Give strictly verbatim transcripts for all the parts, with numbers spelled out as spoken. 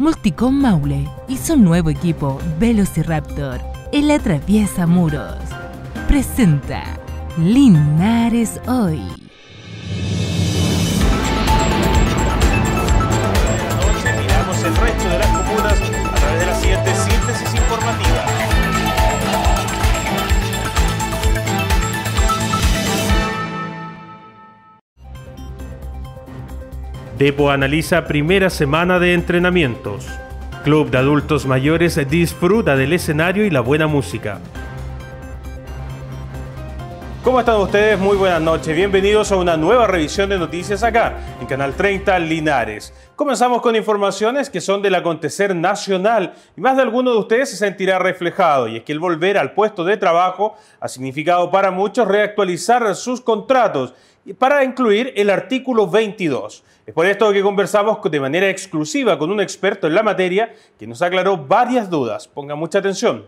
Multicom Maule y su nuevo equipo Velociraptor, el atraviesa muros, presenta Linares Hoy. Buenas noches, miramos el resto de las comunas a través de la siguiente síntesis informativa. Depo analiza primera semana de entrenamientos. Club de adultos mayores disfruta del escenario y la buena música. ¿Cómo están ustedes? Muy buenas noches. Bienvenidos a una nueva revisión de noticias acá, en Canal treinta Linares. Comenzamos con informaciones que son del acontecer nacional y más de alguno de ustedes se sentirá reflejado. Y es que el volver al puesto de trabajo ha significado para muchos reactualizar sus contratos para incluir el artículo veintidós. Es por esto que conversamos de manera exclusiva con un experto en la materia que nos aclaró varias dudas. Ponga mucha atención.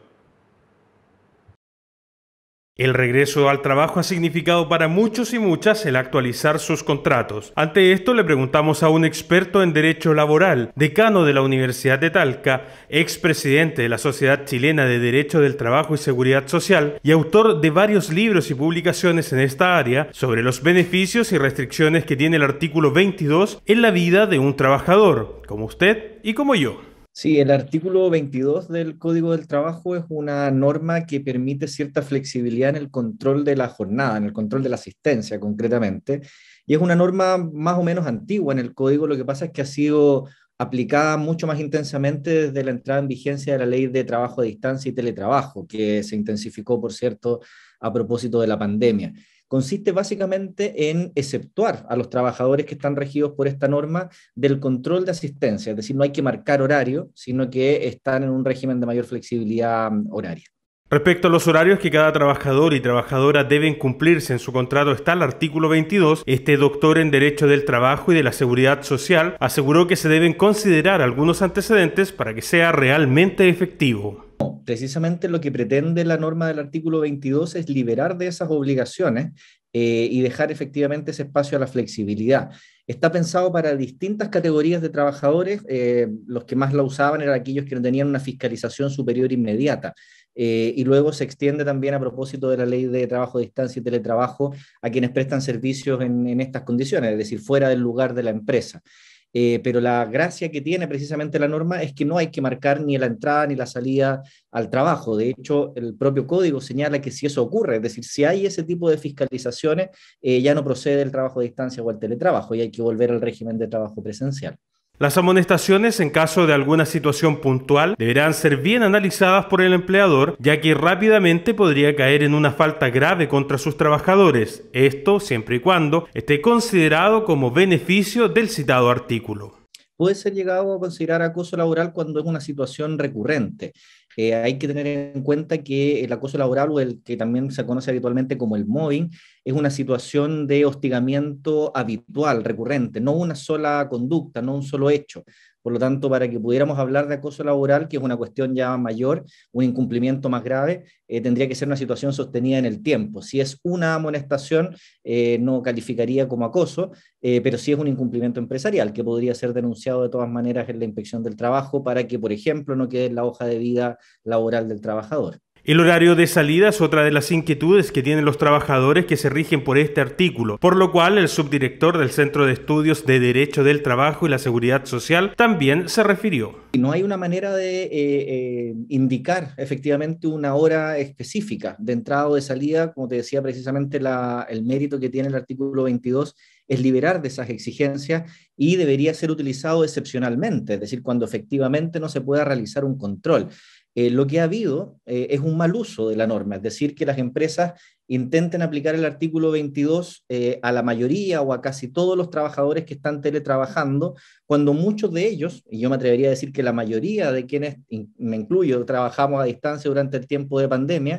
El regreso al trabajo ha significado para muchos y muchas el actualizar sus contratos. Ante esto le preguntamos a un experto en derecho laboral, decano de la Universidad de Talca, expresidente de la Sociedad Chilena de Derecho del Trabajo y Seguridad Social y autor de varios libros y publicaciones en esta área, sobre los beneficios y restricciones que tiene el artículo veintidós en la vida de un trabajador, como usted y como yo. Sí, el artículo veintidós del Código del Trabajo es una norma que permite cierta flexibilidad en el control de la jornada, en el control de la asistencia concretamente, y es una norma más o menos antigua en el Código. Lo que pasa es que ha sido aplicada mucho más intensamente desde la entrada en vigencia de la Ley de Trabajo a Distancia y Teletrabajo, que se intensificó, por cierto, a propósito de la pandemia. Consiste básicamente en exceptuar a los trabajadores que están regidos por esta norma del control de asistencia, es decir, no hay que marcar horario, sino que están en un régimen de mayor flexibilidad horaria. Respecto a los horarios que cada trabajador y trabajadora deben cumplirse en su contrato está el artículo veintidós, este doctor en Derecho del Trabajo y de la Seguridad Social aseguró que se deben considerar algunos antecedentes para que sea realmente efectivo. Precisamente lo que pretende la norma del artículo veintidós es liberar de esas obligaciones eh, y dejar efectivamente ese espacio a la flexibilidad. Está pensado para distintas categorías de trabajadores. Eh, los que más la usaban eran aquellos que no tenían una fiscalización superior inmediata. Eh, y luego se extiende también, a propósito de la Ley de Trabajo a Distancia y Teletrabajo, a quienes prestan servicios en, en estas condiciones, es decir, fuera del lugar de la empresa. Eh, pero la gracia que tiene precisamente la norma es que no hay que marcar ni la entrada ni la salida al trabajo. De hecho, el propio código señala que si eso ocurre, es decir, si hay ese tipo de fiscalizaciones, eh, ya no procede el trabajo a distancia o el teletrabajo y hay que volver al régimen de trabajo presencial. Las amonestaciones en caso de alguna situación puntual deberán ser bien analizadas por el empleador, ya que rápidamente podría caer en una falta grave contra sus trabajadores, esto siempre y cuando esté considerado como beneficio del citado artículo. Puede ser llegado a considerar acoso laboral cuando es una situación recurrente. Eh, hay que tener en cuenta que el acoso laboral, o el que también se conoce habitualmente como el mobbing, es una situación de hostigamiento habitual, recurrente, no una sola conducta, no un solo hecho. Por lo tanto, para que pudiéramos hablar de acoso laboral, que es una cuestión ya mayor, un incumplimiento más grave, eh, tendría que ser una situación sostenida en el tiempo. Si es una amonestación, eh, no calificaría como acoso, eh, pero sí es un incumplimiento empresarial, que podría ser denunciado de todas maneras en la Inspección del Trabajo para que, por ejemplo, no quede en la hoja de vida laboral del trabajador. El horario de salida es otra de las inquietudes que tienen los trabajadores que se rigen por este artículo, por lo cual el subdirector del Centro de Estudios de Derecho del Trabajo y la Seguridad Social también se refirió. No hay una manera de eh, eh, indicar efectivamente una hora específica de entrada o de salida. Como te decía, precisamente la, el mérito que tiene el artículo veintidós es liberar de esas exigencias y debería ser utilizado excepcionalmente, es decir, cuando efectivamente no se pueda realizar un control. Eh, lo que ha habido eh, es un mal uso de la norma, es decir, que las empresas intenten aplicar el artículo veintidós eh, a la mayoría o a casi todos los trabajadores que están teletrabajando, cuando muchos de ellos, y yo me atrevería a decir que la mayoría de quienes, me incluyo, trabajamos a distancia durante el tiempo de pandemia,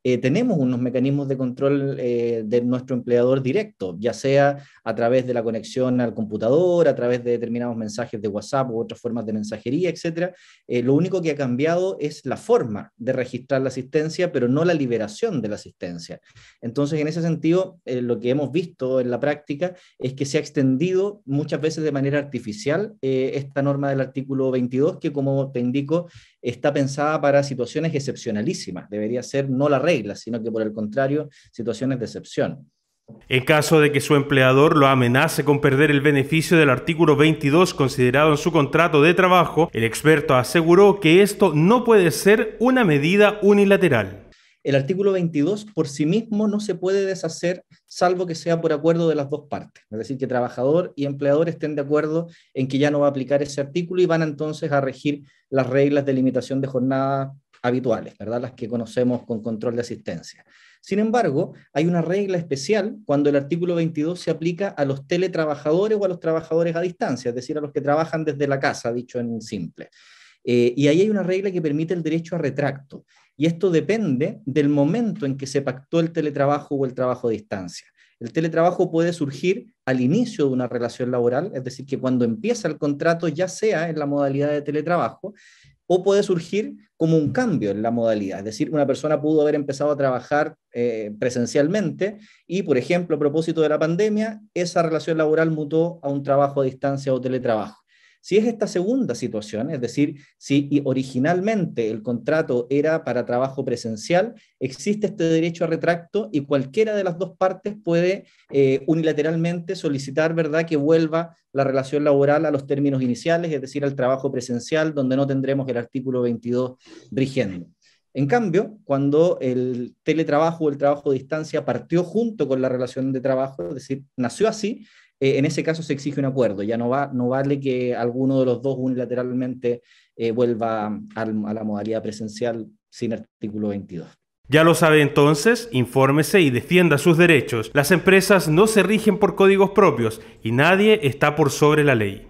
eh, tenemos unos mecanismos de control eh, de nuestro empleador directo, ya sea a través de la conexión al computador, a través de determinados mensajes de WhatsApp u otras formas de mensajería, etcétera. Eh, lo único que ha cambiado es la forma de registrar la asistencia, pero no la liberación de la asistencia. Entonces, en ese sentido, eh, lo que hemos visto en la práctica es que se ha extendido muchas veces de manera artificial eh, esta norma del artículo veintidós, que, como te indico, está pensada para situaciones excepcionalísimas. Debería ser no la regla, sino que, por el contrario, situaciones de excepción. En caso de que su empleador lo amenace con perder el beneficio del artículo veintidós considerado en su contrato de trabajo, el experto aseguró que esto no puede ser una medida unilateral. El artículo veintidós por sí mismo no se puede deshacer salvo que sea por acuerdo de las dos partes. Es decir, que trabajador y empleador estén de acuerdo en que ya no va a aplicar ese artículo y van entonces a regir las reglas de limitación de jornada habituales, ¿verdad? Las que conocemos con control de asistencia. Sin embargo, hay una regla especial cuando el artículo veintidós se aplica a los teletrabajadores o a los trabajadores a distancia, es decir, a los que trabajan desde la casa, dicho en simple. Eh, y ahí hay una regla que permite el derecho a retracto. Y esto depende del momento en que se pactó el teletrabajo o el trabajo a distancia. El teletrabajo puede surgir al inicio de una relación laboral, es decir, que cuando empieza el contrato ya sea en la modalidad de teletrabajo, o puede surgir como un cambio en la modalidad. Es decir, una persona pudo haber empezado a trabajar eh, presencialmente y, por ejemplo, a propósito de la pandemia, esa relación laboral mutó a un trabajo a distancia o teletrabajo. Si es esta segunda situación, es decir, si originalmente el contrato era para trabajo presencial, existe este derecho a retracto y cualquiera de las dos partes puede eh, unilateralmente solicitar, ¿verdad?, que vuelva la relación laboral a los términos iniciales, es decir, al trabajo presencial, donde no tendremos el artículo veintidós rigiendo. En cambio, cuando el teletrabajo o el trabajo a distancia partió junto con la relación de trabajo, es decir, nació así, Eh, en ese caso se exige un acuerdo, ya no, va, no vale que alguno de los dos unilateralmente eh, vuelva al, a la modalidad presencial sin artículo veintidós. Ya lo sabe entonces, infórmese y defienda sus derechos. Las empresas no se rigen por códigos propios y nadie está por sobre la ley.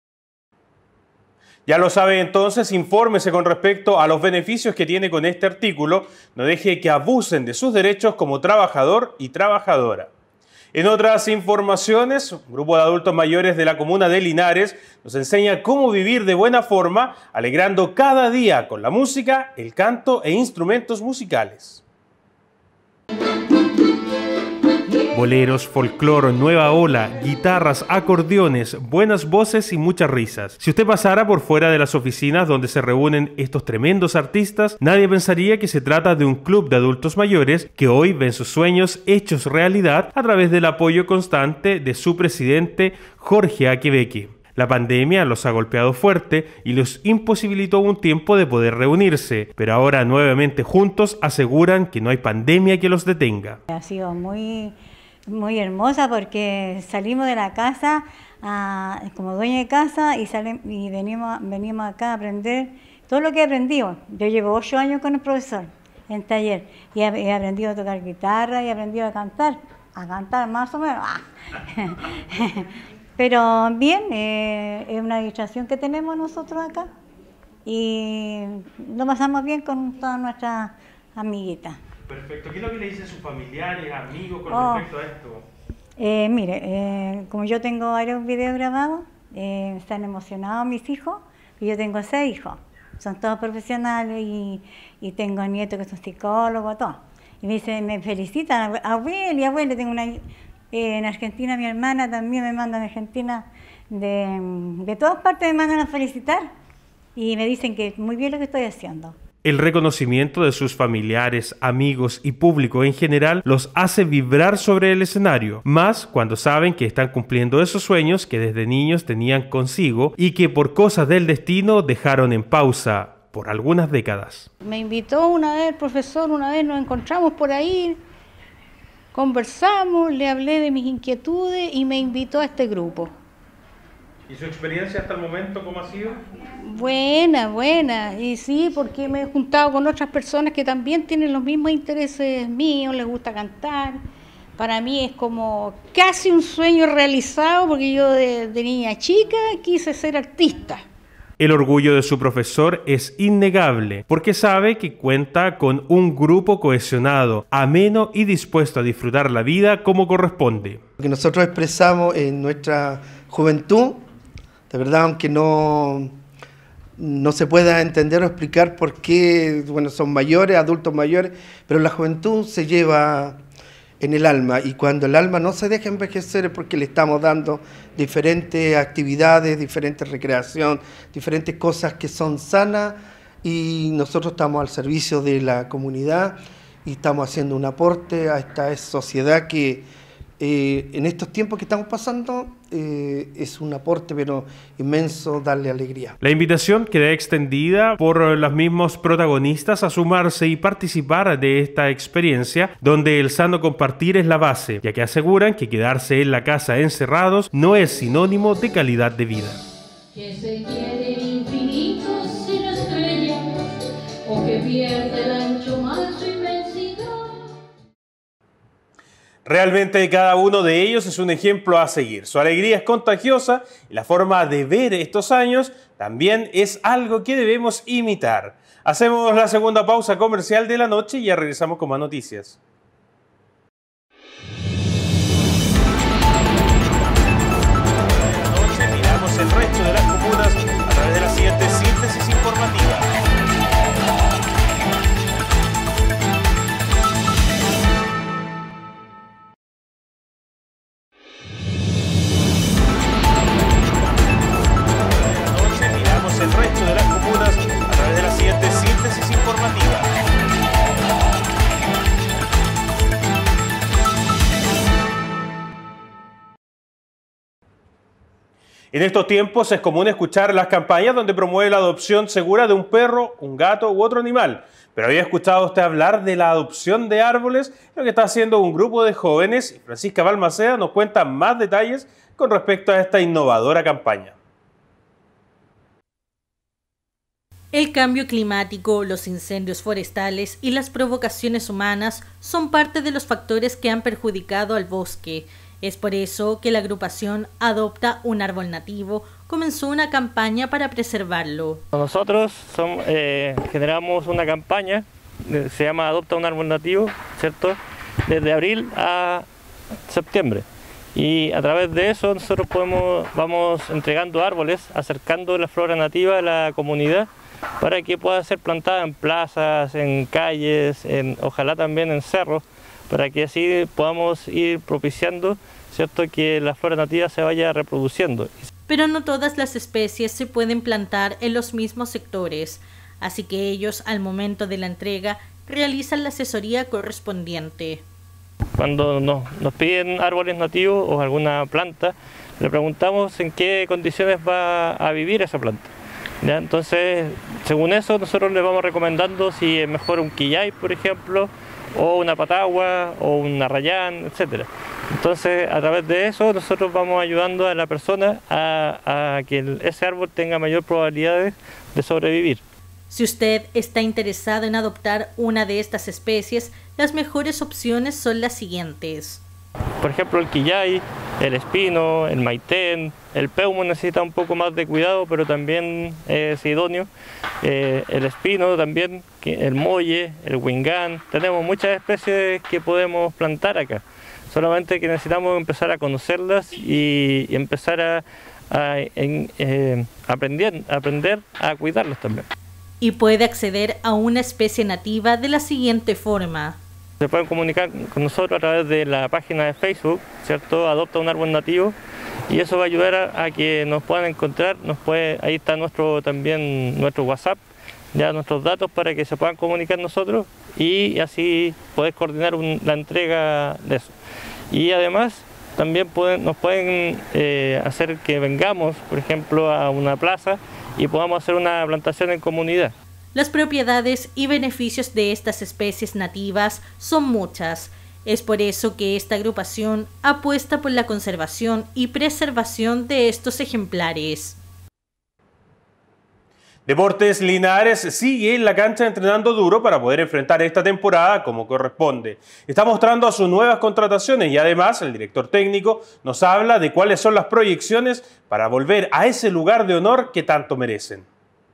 Ya lo sabe entonces, infórmese con respecto a los beneficios que tiene con este artículo. No deje que abusen de sus derechos como trabajador y trabajadora. En otras informaciones, un grupo de adultos mayores de la comuna de Linares nos enseña cómo vivir de buena forma, alegrando cada día con la música, el canto e instrumentos musicales. Boleros, folclore, nueva ola, guitarras, acordeones, buenas voces y muchas risas. Si usted pasara por fuera de las oficinas donde se reúnen estos tremendos artistas, nadie pensaría que se trata de un club de adultos mayores que hoy ven sus sueños hechos realidad a través del apoyo constante de su presidente Jorge Aquebeque. La pandemia los ha golpeado fuerte y los imposibilitó un tiempo de poder reunirse, pero ahora nuevamente juntos aseguran que no hay pandemia que los detenga. Ha sido muy... muy hermosa porque salimos de la casa a, como dueña de casa y, sale, y venimos, venimos acá a aprender todo lo que he aprendido. Yo llevo ocho años con el profesor en taller y he, he aprendido a tocar guitarra y he aprendido a cantar, a cantar más o menos. Pero bien, eh, es una distracción que tenemos nosotros acá y lo pasamos bien con todas nuestras amiguitas. Perfecto. ¿Qué es lo que le dicen sus familiares, amigos con oh, respecto a esto? Eh, mire, eh, como yo tengo varios videos grabados, eh, están emocionados mis hijos, y yo tengo seis hijos, son todos profesionales y, y tengo nietos que son psicólogos, todos. Y me dicen, me felicitan, abuelo y abuelo, tengo una, eh, en Argentina mi hermana también me mandan a Argentina, de, de todas partes me mandan a felicitar y me dicen que muy bien lo que estoy haciendo. El reconocimiento de sus familiares, amigos y público en general los hace vibrar sobre el escenario, más cuando saben que están cumpliendo esos sueños que desde niños tenían consigo y que por cosas del destino dejaron en pausa por algunas décadas. Me invitó una vez el profesor, una vez nos encontramos por ahí, conversamos, le hablé de mis inquietudes y me invitó a este grupo. ¿Y su experiencia hasta el momento cómo ha sido? Buena, buena. Y sí, porque me he juntado con otras personas que también tienen los mismos intereses míos, les gusta cantar. Para mí es como casi un sueño realizado, porque yo de, de niña chica quise ser artista. El orgullo de su profesor es innegable, porque sabe que cuenta con un grupo cohesionado, ameno y dispuesto a disfrutar la vida como corresponde. Lo que nosotros expresamos en nuestra juventud, de verdad, aunque no, no se pueda entender o explicar por qué, bueno, son mayores, adultos mayores, pero la juventud se lleva en el alma, y cuando el alma no se deja envejecer es porque le estamos dando diferentes actividades, diferentes recreación, diferentes cosas que son sanas, y nosotros estamos al servicio de la comunidad y estamos haciendo un aporte a esta sociedad que eh, en estos tiempos que estamos pasando eh, es un aporte pero inmenso, darle alegría. La invitación queda extendida por los mismos protagonistas a sumarse y participar de esta experiencia, donde el sano compartir es la base, ya que aseguran que quedarse en la casa encerrados no es sinónimo de calidad de vida. Que se quiere infinito sin estrellas, o que pierde el ancho mar su inmensidad. Realmente cada uno de ellos es un ejemplo a seguir. Su alegría es contagiosa y la forma de ver estos años también es algo que debemos imitar. Hacemos la segunda pausa comercial de la noche y ya regresamos con más noticias. Noche, miramos el resto de las comunas a través de la siguiente síntesis informativa. El resto de las comunas a través de la siguiente síntesis informativa. En estos tiempos es común escuchar las campañas donde promueve la adopción segura de un perro, un gato u otro animal. Pero había escuchado usted hablar de la adopción de árboles, lo que está haciendo un grupo de jóvenes, y Francisca Balmaceda nos cuenta más detalles con respecto a esta innovadora campaña. El cambio climático, los incendios forestales y las provocaciones humanas son parte de los factores que han perjudicado al bosque. Es por eso que la agrupación Adopta un Árbol Nativo comenzó una campaña para preservarlo. Nosotros somos, eh, generamos una campaña, se llama Adopta un Árbol Nativo, ¿cierto? Desde abril a septiembre. Y a través de eso nosotros podemos, vamos entregando árboles, acercando la flora nativa a la comunidad, para que pueda ser plantada en plazas, en calles, en, ojalá también en cerros, para que así podamos ir propiciando, ¿cierto?, que la flora nativa se vaya reproduciendo. Pero no todas las especies se pueden plantar en los mismos sectores, así que ellos, al momento de la entrega, realizan la asesoría correspondiente. Cuando nos, nos piden árboles nativos o alguna planta, le preguntamos en qué condiciones va a vivir esa planta. ¿Ya? Entonces, según eso, nosotros les vamos recomendando si es mejor un quillay, por ejemplo, o una patagua, o un arrayán, etcétera. Entonces, a través de eso, nosotros vamos ayudando a la persona a, a que el, ese árbol tenga mayor probabilidad de sobrevivir. Si usted está interesado en adoptar una de estas especies, las mejores opciones son las siguientes. Por ejemplo, el quillay, el espino, el maitén, el peumo necesita un poco más de cuidado, pero también es idóneo. Eh, el espino también, el molle, el huingán, tenemos muchas especies que podemos plantar acá. Solamente que necesitamos empezar a conocerlas y, y empezar a, a en, eh, aprender, aprender a cuidarlas también. Y puede acceder a una especie nativa de la siguiente forma. Se pueden comunicar con nosotros a través de la página de Facebook, ¿cierto? Adopta un Árbol Nativo, y eso va a ayudar a, a que nos puedan encontrar. Nos puede, ahí está nuestro también nuestro WhatsApp, ya nuestros datos para que se puedan comunicar nosotros y así poder coordinar un, la entrega de eso. Y además también pueden, nos pueden eh, hacer que vengamos, por ejemplo, a una plaza y podamos hacer una plantación en comunidad. Las propiedades y beneficios de estas especies nativas son muchas. Es por eso que esta agrupación apuesta por la conservación y preservación de estos ejemplares. Deportes Linares sigue en la cancha entrenando duro para poder enfrentar esta temporada como corresponde. Está mostrando a sus nuevas contrataciones y además el director técnico nos habla de cuáles son las proyecciones para volver a ese lugar de honor que tanto merecen.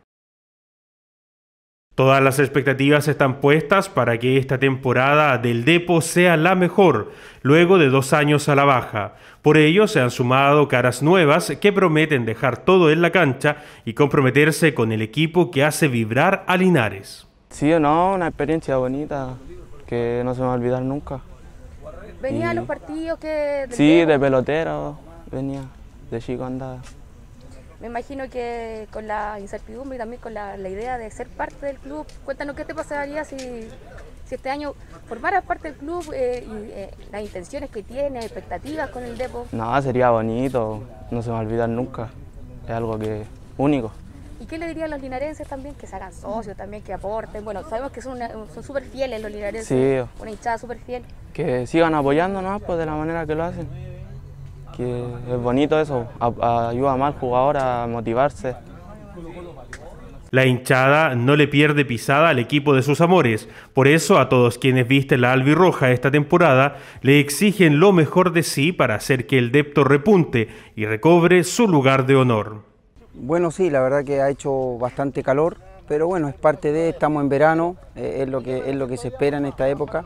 Todas las expectativas están puestas para que esta temporada del Depo sea la mejor, luego de dos años a la baja. Por ello se han sumado caras nuevas que prometen dejar todo en la cancha y comprometerse con el equipo que hace vibrar a Linares. Sí o no, una experiencia bonita que no se me va a olvidar nunca. ¿Venía y... a los partidos que...? Sí, de pelotero, venía, de chico andaba. Me imagino que con la incertidumbre y también con la, la idea de ser parte del club, cuéntanos qué te pasaría si, si este año formaras parte del club eh, y eh, las intenciones que tienes, expectativas con el Depo. No, sería bonito, no se me va a olvidar nunca, es algo que único. ¿Y qué le dirían a los linarenses también? Que se hagan socios también, que aporten. Bueno, sabemos que son súper fieles los linarenses, sí, una hinchada súper fiel. Que sigan apoyándonos pues, de la manera que lo hacen. Que es bonito eso, a, a ayuda más al jugador a motivarse. La hinchada no le pierde pisada al equipo de sus amores, por eso a todos quienes visten la albirroja esta temporada le exigen lo mejor de sí para hacer que el Depto repunte y recobre su lugar de honor. Bueno, sí, la verdad que ha hecho bastante calor, pero bueno, es parte de, estamos en verano, eh, es, lo que, es lo que se espera en esta época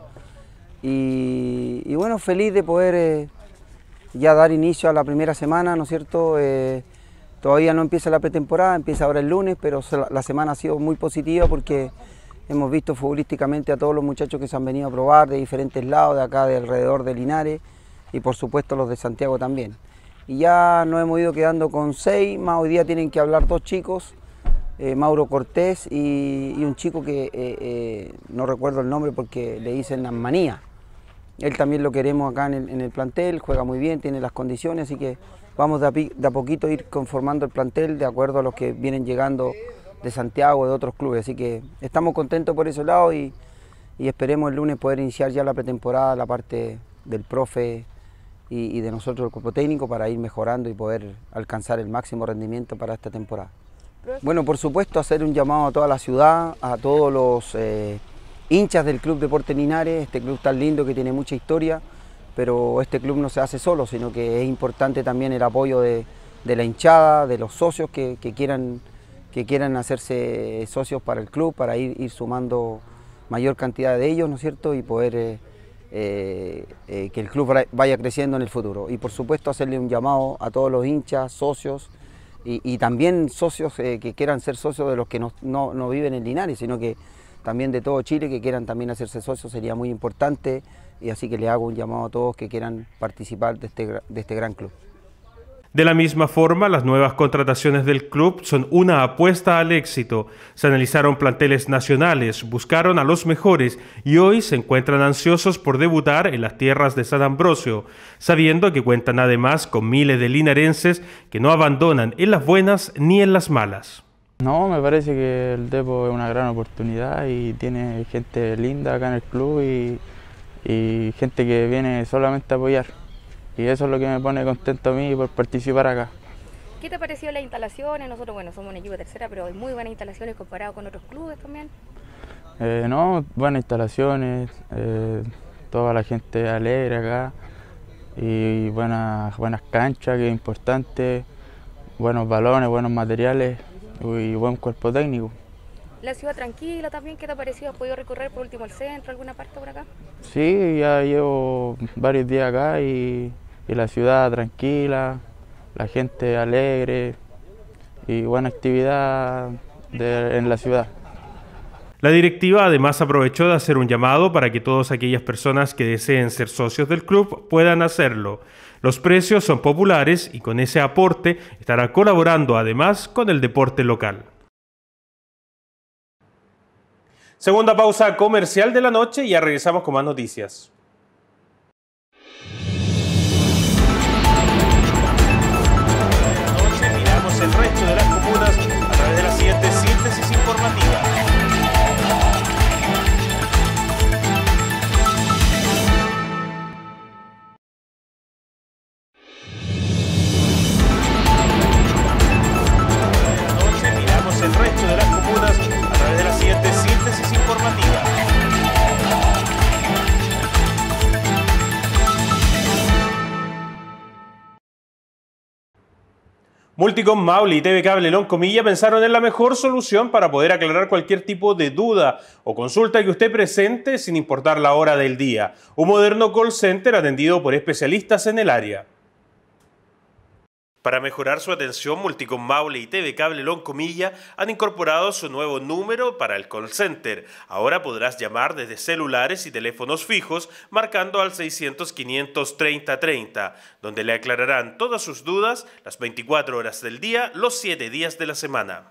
y, y bueno, feliz de poder... Eh, ya dar inicio a la primera semana, ¿no es cierto? Eh, todavía no empieza la pretemporada, empieza ahora el lunes, pero la semana ha sido muy positiva porque hemos visto futbolísticamente a todos los muchachos que se han venido a probar de diferentes lados, de acá, de alrededor de Linares y por supuesto los de Santiago también. Y ya nos hemos ido quedando con seis, más hoy día tienen que hablar dos chicos, eh, Mauro Cortés y, y un chico que eh, eh, no recuerdo el nombre porque le dicen Manía. Él también lo queremos acá en el, en el plantel, juega muy bien, tiene las condiciones, así que vamos de a, de a poquito a ir conformando el plantel de acuerdo a los que vienen llegando de Santiago, de otros clubes. Así que estamos contentos por ese lado y, y esperemos el lunes poder iniciar ya la pretemporada, la parte del profe y, y de nosotros el cuerpo técnico para ir mejorando y poder alcanzar el máximo rendimiento para esta temporada. Bueno, por supuesto hacer un llamado a toda la ciudad, a todos los... Eh, hinchas del Club Deportes Linares, este club tan lindo que tiene mucha historia, pero este club no se hace solo, sino que es importante también el apoyo de, de la hinchada, de los socios que, que, quieran, que quieran hacerse socios para el club, para ir, ir sumando mayor cantidad de ellos, ¿no es cierto?, y poder eh, eh, eh, que el club vaya creciendo en el futuro. Y por supuesto hacerle un llamado a todos los hinchas, socios, y, y también socios eh, que quieran ser socios de los que no, no, no viven en Linares, sino que también de todo Chile que quieran también hacerse socios, sería muy importante y así que le hago un llamado a todos que quieran participar de este, de este gran club. De la misma forma, las nuevas contrataciones del club son una apuesta al éxito. Se analizaron planteles nacionales, buscaron a los mejores y hoy se encuentran ansiosos por debutar en las tierras de San Ambrosio, sabiendo que cuentan además con miles de linarenses que no abandonan en las buenas ni en las malas. No, me parece que el Depo es una gran oportunidad y tiene gente linda acá en el club y, y gente que viene solamente a apoyar. Y eso es lo que me pone contento a mí por participar acá. ¿Qué te pareció las instalaciones? Nosotros, bueno, somos un equipo de tercera, pero hay muy buenas instalaciones comparado con otros clubes también. Eh, no, buenas instalaciones, eh, toda la gente alegre acá y buenas, buenas canchas, que es importante, buenos balones, buenos materiales y buen cuerpo técnico. La ciudad tranquila también, ¿qué te ha parecido? ¿Has podido recorrer por último el centro, alguna parte por acá? Sí, ya llevo varios días acá y, y la ciudad tranquila, la gente alegre y buena actividad de, en la ciudad. La directiva además aprovechó de hacer un llamado para que todas aquellas personas que deseen ser socios del club puedan hacerlo. Los precios son populares y con ese aporte estará colaborando además con el deporte local. Segunda pausa comercial de la noche y ya regresamos con más noticias. Esta noche miramos el resto de las comunas a través de la siguiente síntesis informativa. El resto de la Multicom Maule y T V Cable Loncomilla pensaron en la mejor solución para poder aclarar cualquier tipo de duda o consulta que usted presente sin importar la hora del día. Un moderno call center atendido por especialistas en el área. Para mejorar su atención, Multicom Maule y T V Cable Loncomilla han incorporado su nuevo número para el call center. Ahora podrás llamar desde celulares y teléfonos fijos marcando al seiscientos, quinientos, treinta, treinta, donde le aclararán todas sus dudas las veinticuatro horas del día, los siete días de la semana.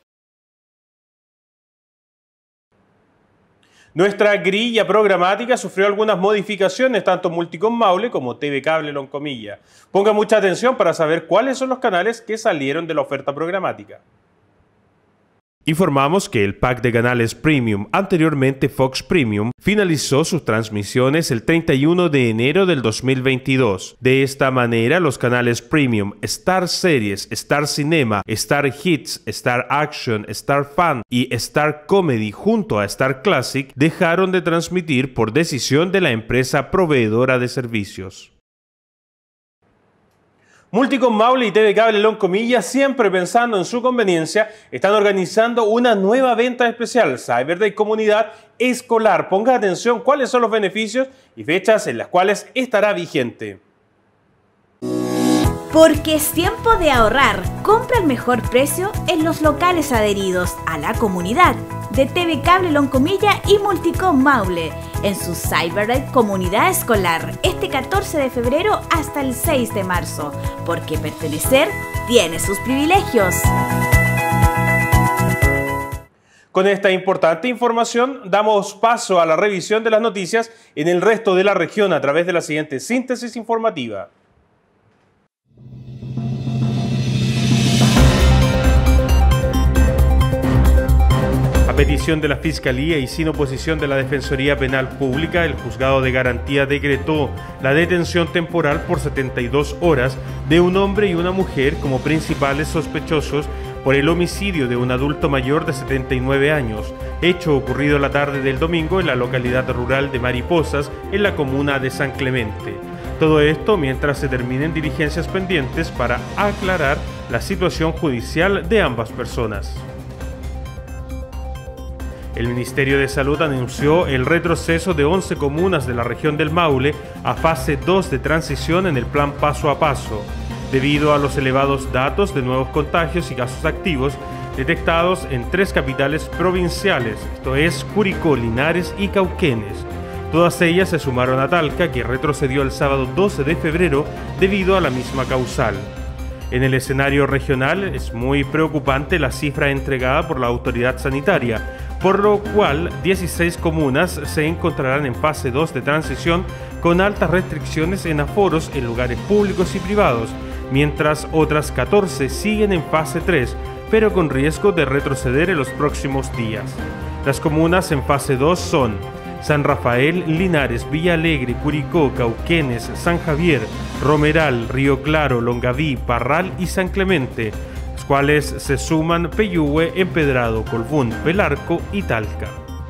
Nuestra grilla programática sufrió algunas modificaciones, tanto Multicom Maule como T V Cable Loncomilla. Ponga mucha atención para saber cuáles son los canales que salieron de la oferta programática. Informamos que el pack de canales Premium, anteriormente Fox Premium, finalizó sus transmisiones el treinta y uno de enero del dos mil veintidós. De esta manera, los canales Premium, Star Series, Star Cinema, Star Hits, Star Action, Star Fan y Star Comedy junto a Star Classic dejaron de transmitir por decisión de la empresa proveedora de servicios. Multicom Maule y T V Cable Loncomilla, siempre pensando en su conveniencia, están organizando una nueva venta especial, Cyber Day Comunidad Escolar. Ponga atención cuáles son los beneficios y fechas en las cuales estará vigente. Porque es tiempo de ahorrar. Compra el mejor precio en los locales adheridos a la comunidad de T V Cable Loncomilla y Multicom Maule en su Cyber Day Comunidad Escolar este catorce de febrero hasta el seis de marzo. Porque pertenecer tiene sus privilegios. Con esta importante información damos paso a la revisión de las noticias en el resto de la región a través de la siguiente síntesis informativa. A petición de la Fiscalía y sin oposición de la Defensoría Penal Pública, el Juzgado de Garantía decretó la detención temporal por setenta y dos horas de un hombre y una mujer como principales sospechosos por el homicidio de un adulto mayor de setenta y nueve años, hecho ocurrido la tarde del domingo en la localidad rural de Mariposas, en la comuna de San Clemente. Todo esto mientras se terminen diligencias pendientes para aclarar la situación judicial de ambas personas. El Ministerio de Salud anunció el retroceso de once comunas de la región del Maule a fase dos de transición en el plan paso a paso, debido a los elevados datos de nuevos contagios y casos activos detectados en tres capitales provinciales, esto es Curicó, Linares y Cauquenes. Todas ellas se sumaron a Talca, que retrocedió el sábado doce de febrero debido a la misma causal. En el escenario regional es muy preocupante la cifra entregada por la autoridad sanitaria, por lo cual dieciséis comunas se encontrarán en fase dos de transición con altas restricciones en aforos en lugares públicos y privados, mientras otras catorce siguen en fase tres, pero con riesgo de retroceder en los próximos días. Las comunas en fase dos son San Rafael, Linares, Villa Alegre, Curicó, Cauquenes, San Javier, Romeral, Río Claro, Longaví, Parral y San Clemente, los cuales se suman Peyúgue, Empedrado, Colbún, Pelarco y Talca.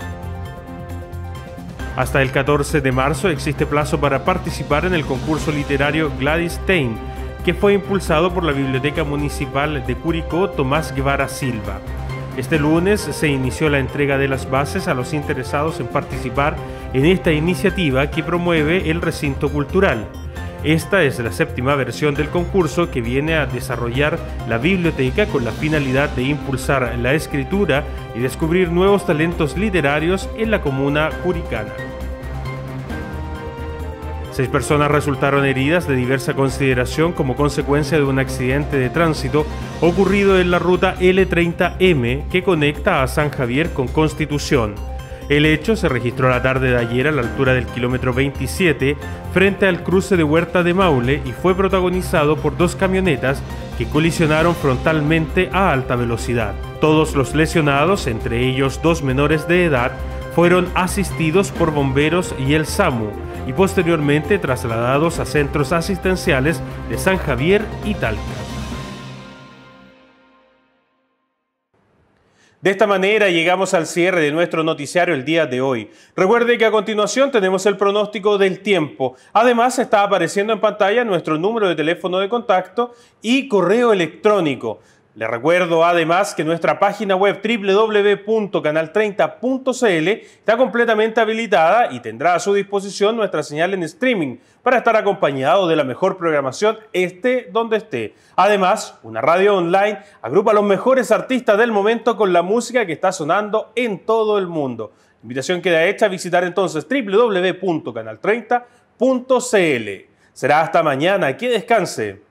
Hasta el catorce de marzo existe plazo para participar en el concurso literario Gladys Stein, que fue impulsado por la Biblioteca Municipal de Curicó Tomás Guevara Silva. Este lunes se inició la entrega de las bases a los interesados en participar en esta iniciativa que promueve el recinto cultural. Esta es la séptima versión del concurso que viene a desarrollar la biblioteca con la finalidad de impulsar la escritura y descubrir nuevos talentos literarios en la comuna curicana. Seis personas resultaron heridas de diversa consideración como consecuencia de un accidente de tránsito ocurrido en la ruta L treinta M que conecta a San Javier con Constitución. El hecho se registró la tarde de ayer a la altura del kilómetro veintisiete frente al cruce de Huerta de Maule y fue protagonizado por dos camionetas que colisionaron frontalmente a alta velocidad. Todos los lesionados, entre ellos dos menores de edad, fueron asistidos por bomberos y el SAMU y posteriormente trasladados a centros asistenciales de San Javier y Talca. De esta manera llegamos al cierre de nuestro noticiario el día de hoy. Recuerde que a continuación tenemos el pronóstico del tiempo. Además está apareciendo en pantalla nuestro número de teléfono de contacto y correo electrónico. Les recuerdo además que nuestra página web doble u doble u doble u punto canal treinta punto c l está completamente habilitada y tendrá a su disposición nuestra señal en streaming para estar acompañado de la mejor programación esté donde esté. Además, una radio online agrupa a los mejores artistas del momento con la música que está sonando en todo el mundo. Invitación queda hecha a visitar entonces doble u doble u doble u punto canal treinta punto c l. Será hasta mañana. Que descanse.